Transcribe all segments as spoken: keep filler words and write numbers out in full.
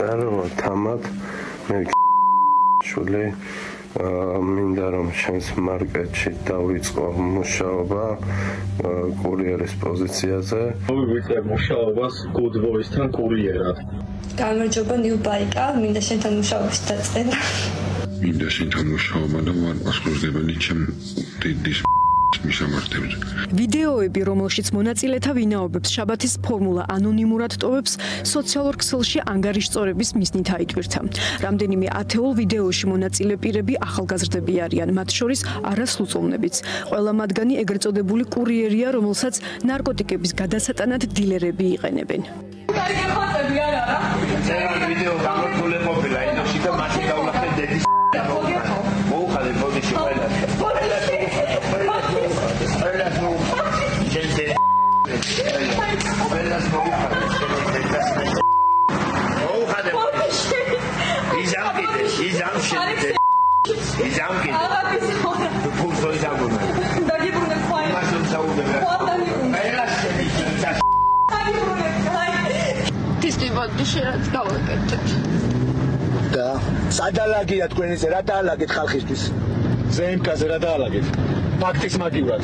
Pero tamat me shule მინდა რომ შენს მარკეტში დავიწყო მუშაობა კურიერის პოზიციაზე. მოვიწყე მუშაობას Good Voice-თან კურიერად. გამარჯობა New Bike-ა, მინდა შენთან მუშაობას დაწყება. მინდა შენთან მუშაობა და ვარ პასპორტებელი ჩემ დიდის მისამართებზე. ვიდეოები, რომელშიც მონაწილეთა ვინაობებს შაბათის ფორმულა ანონიმურად ტოვებს, სოციალურ ქსელში ანგარიშწორების მიზნით აიტვირთა. რამდენიმე ათეულ ვიდეოში მონაწილე პირები ახალგაზრდები არიან, მათ შორის არასრულწლოვნებიც. ყველა მათგანი ეგრეთ წოდებული კურიერია, რომელსაც ნარკოტიკების გადასატანად დილერები იყენებენ. ვიდეო გამორთულებობილა ინდოქში და მათი გავლახე დედის მოუხადე ბოდიში ყველა და სადალაგია თქვენზე რა დაალაგეთ ხალხისთვის ზემკაზე რა დაალაგეთ ფაქტის მაგივრად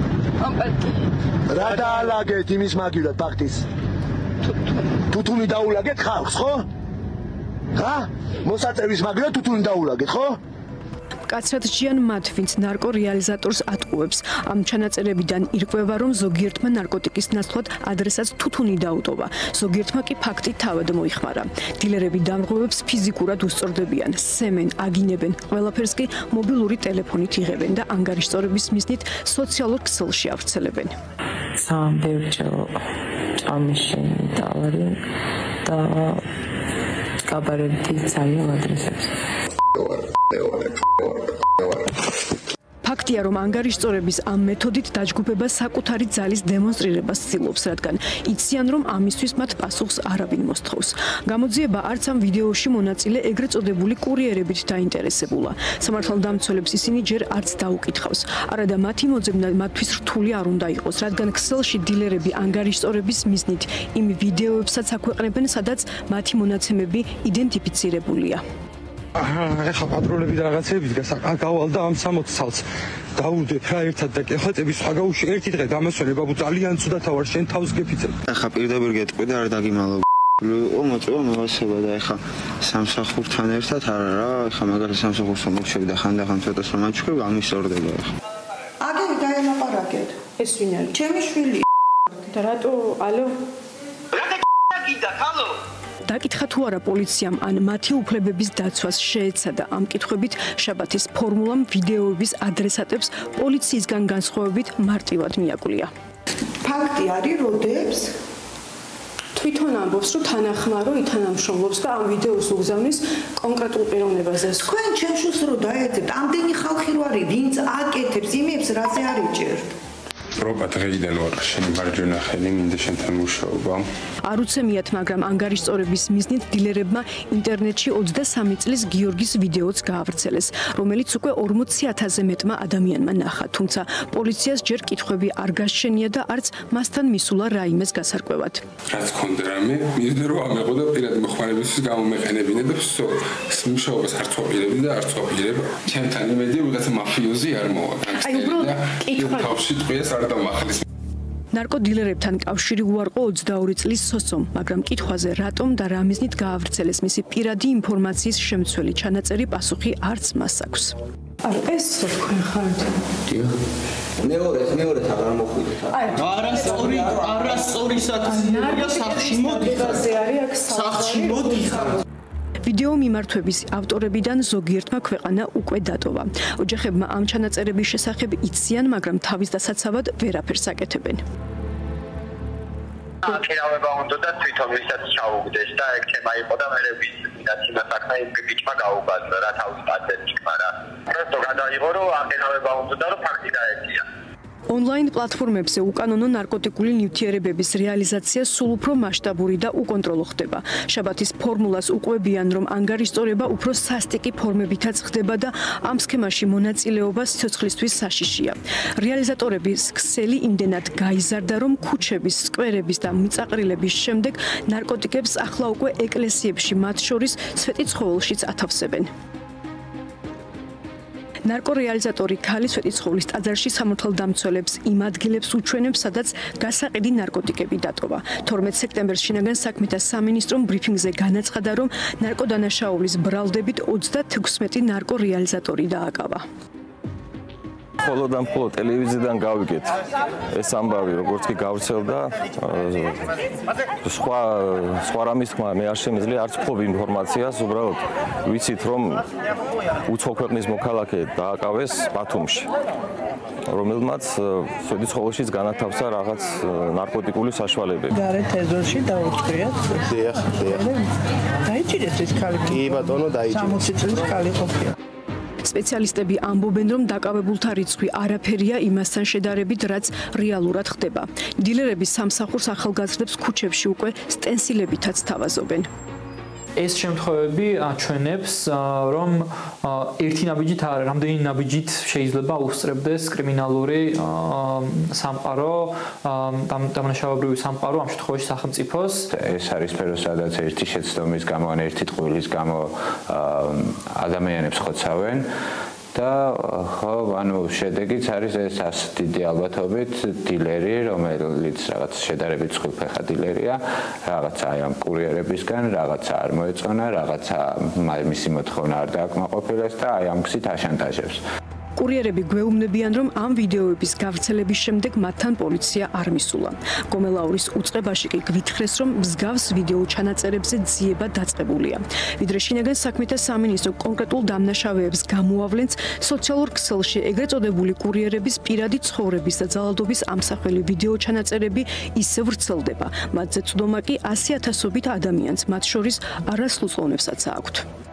რა დაალაგეთ იმის მაგივრად ფაქტის თუთუნი დაულაგეთ ხალხს ხო ხა მოსაწევის მაგივრად თუთუნი დაულაგეთ ხო კაცრად ჯიან მათ, ვინც ნარკორეალიზატორს ატყუებს. ამ ჩანაწერებიდან ირკვევა, რომ ზოგიერთმა ნარკოტიკის ნაცვლად ადრესაც თუთუნი დაუტოვა. ზოგიერთმა კი ფაქტი თავად მოიხმარა. დილერები დამრღვევებს ფიზიკურად უსწორდებიან, სემენ, აგინებენ, ყველაფერს კი მობილური ტელეფონით იღებენ და ანგარიშწორების მიზნით სოციალურ ქსელში ავრცელებენ. სამ ბევრჯერ ჭამიში დავარი და კაბარები ძალიან ადრესებს. ფაქტია, რომ ანგარიშწორების ამ მეთოდით დაჯგუფება საკუთარი ძალის დემონსტრირებას ცდილობს, რადგან იციან, რომ ამისთვის მათ პასუხს არავინ მოსთხოვს. გამოძიება არც ამ ვიდეოში მონაწილე ეგრეთ წოდებული კურიერებით დაინტერესებულა. სამართალდამცველებს ისინი ჯერ არც დაუკითხავს. არადა მათი მოძებნა მათთვის რთული არ უნდა იყოს, რადგან ქსელში დილერები ანგარიშწორების მიზნით იმ ვიდეოებსაც აქვეყნებენ, სადაც მათი მონაცემები იდენტიფიცირებულია. ახლა პატრულები და რაღაცები გავალ და ამ სამოც ცალს დაუდებ რა ერთად და კეხეთების სხვა გაუში ერთი დღე დამასვენე ბაბუ ძალიან ცუდათა ვარ შენ თავს გეფიცებ ახლა პირდაპირ გეტყვი და არ დაგიმალო ომოწვა მოვასება და ახლა სამსახურთან ერთად არა რა ახლა მაგალითად სამსახურს მომშვები და ხანდახან ცოტას რომ აჩუქებ ამისორდება ახლა აგერი დაელაპარაკეთ ეს ვინ არის ჩემი შვილი და რატო ალო რა გიდა ხალო დაკითხა თუ არა პოლიციამ ან მათი უფლებების დაცვას შეეცადა ამ კითხვებით შაბათის ფორმულამ ვიდეოების ადრესატებს პოლიციისგან განსხვავებით მარტივად მიაკვლია. ფაქტი არის როდებს თვითონ ამბობს, რომ თანახმარო ითანამშრომლობს და ამ ვიდეოს უგზავნის კონკრეტულ პიროვნებაზე. თქვენ ჩემშუს რო დაეძებთ, ამდენი ხალხი რო არის, ვინც აკეთებს იმებს, რაზე არ იჭერთ. პრობა დღეიდან ვარ შენი მარჯვენა ხელი მინდა შენთან მუშაობა. არ უცემიათ, მაგრამ ანგარიშწორების მიზნით დილერებმა ინტერნეტში ოცდასამი წლის გიორგის ვიდეოც გაავრცელეს, რომელიც უკვე ორმოცი ათასზე მეტმა ადამიანმა ნახა, თუმცა პოლიციას ჯერ კითხვები არ გასჩენია და არც მასთან მისულა რაიმეს გასარკვევად. რაც ქონდა რამე, მინდა რომ ამეყო და პირადი მოხმარებისთვის გამომეყენებინა და ვსო, მუშაობას არ წვაპირებდი და არ წვაპირებ. ჩემთან იმედი ვიღაცა მაფიოზი არ მოვა. აი უბრალოდ კითხვა თავში ტყვიეს არ დამახლის. ნარკოდილერებთან კავშირი უარყო ოცდაორი წლის სოსომ, მაგრამ კითხვაზე რატომ და რა მიზნით გაავრცელეს მისი პირადი ინფორმაციის შემცველი ჩანაწერი პასუხი არც მას აქვს. არ ეს თქვენ ხართ. დიახ. მეორე მეორე აღარ მოხვიდეთ. არასწორი არასწორი საქმეა სახში მოდიხარ. სახში მოდიხარ. ვიდეო მიმართვების ავტორებიდან ზოგიერთმა ქვეყანა უკვე დატოვა. ოჯახებმა ამ ჩანაწერების შესახებ იციან, მაგრამ თავის დასაცავად ვერაფერს აკეთებენ. აკერავება უნდა და თვითონ ვისაც ჩაუგდეს და ეგ თემა იყო და მე ვის ვინაც იმას ახლა იმ ბიჭმა გაუბაზრა რა თავის პატენტი ხარა. პროტო გადაიღო რომ აკერავება უნდა და რომ ფაქტი დაეცია. Online პლატფორმებზე უკანონო ნარკოტიკული ნივთიერებების რეალიზაცია სულ უფრო მასშტაბური და უკონტროლო ხდება. შაბათის ფორმულას უყვებიან, რომ ანგარიშწორება უფრო სასტიკი ფორმებითაც ხდება და ამ სქემაში მონაწილეობა სიცოცხლისთვის საშიშია. რეალიზატორების ქსელი იმდენად გაიზარდა, რომ ქუჩების, სკვერების და მიწაყრილების შემდეგ ნარკოტიკებს ახლა უკვე ეკლესიებში, მათ შორის სვეტიცხოველშიც ათავსებენ. ნარკორეალიზატორი ქალი სვეტიცხოვლის ტაძარში სამართალდამცველებს იმ ადგილებს უჩვენებს, სადაც გასაყიდი ნარკოტიკები დატოვა. თორმეტ სექტემბერს შინაგან საქმეთა სამინისტრომ ბრიფინგზე განაცხადა, რომ ნარკოდანაშაულის ბრალდებით ოცდათექვსმეტი ნარკორეალიზატორი დააკავა. ხოლო და მხოლოდ ტელევიზიიდან გავიგეთ ეს ამბავი, როგორც კი გავრცელდა, სხვა სხვა რამის თქმა მე არ შემიძლია, არც ვთქვი ინფორმაციას, უბრალოდ ვიცით, რომ უცხო ქვეყნის მოქალაქე დააკავეს ბათუმში, რომელმაც სვეტიცხოველშიც განათავსა რაღაც ნარკოტიკული საშუალებები. გარეთ ეზოში დაუჭრიათ. დიახ, დიახ. დაიჭირეს ეს ქალი. კი ბატონო, დაიჭირეს. სამოცი წლის ქალი ყოფილა. სპეციალისტები ამბობენ, რომ დაკავებულთა რიცხვი არაფერია იმასთან შედარებით, რაც რეალურად ხდება. დილერები სამსახურს ახალგაზრდებს ქუჩებში უკვე სტენსილებითაც თავაზობენ. ეს შემთხვევები აჩვენებს, რომ ერთი ნაბიჯით არა, რამდენი ნაბიჯით შეიძლება უსწრებდეს კრიმინალური სამყარო, დამნაშავებრივი სამყარო ამ შემთხვევაში სახელმწიფოს. ეს არის სფერო, სადაც ერთი შეცდომის გამო ან ერთი ტყუილის გამო ადამიანებს ხოცავენ. და ხო, ანუ შედეგიც არის ეს ასი დიდი ალბათობით დილერი, რომელიც რაღაც შედარებით წყვილფეხა დილერია, რაღაცა აი ამ კურიერებისგან, რაღაცა არ მოეწონა, რაღაცა მისი მოთხოვნა არ დააკმაყოფილეს და აი ამ გზით აშანტაჟებს. კურიერები გვეუბნებიან, რომ ამ ვიდეოების გავრცელების შემდეგ მათთან პოლიცია არ მისულა. გომელაურის უწყებაში კი გვითხრეს, რომ მსგავს ვიდეო ჩანაწერებზე ძიება დაწყებულია. ვიდრე შინაგან საქმეთა სამინისტრო კონკრეტულ დამნაშავეებს გამოავლენს, სოციალურ ქსელში ეგრეთ წოდებული კურიერების პირადი ცხოვრების და ძალადობის ამსახველი ვიდეო ჩანაწერები ისევ ვრცელდება. მათზე წვდომა კი ასი ათასობით ადამიანს, მათ შორის არასრულწლოვნებსაც აქვთ.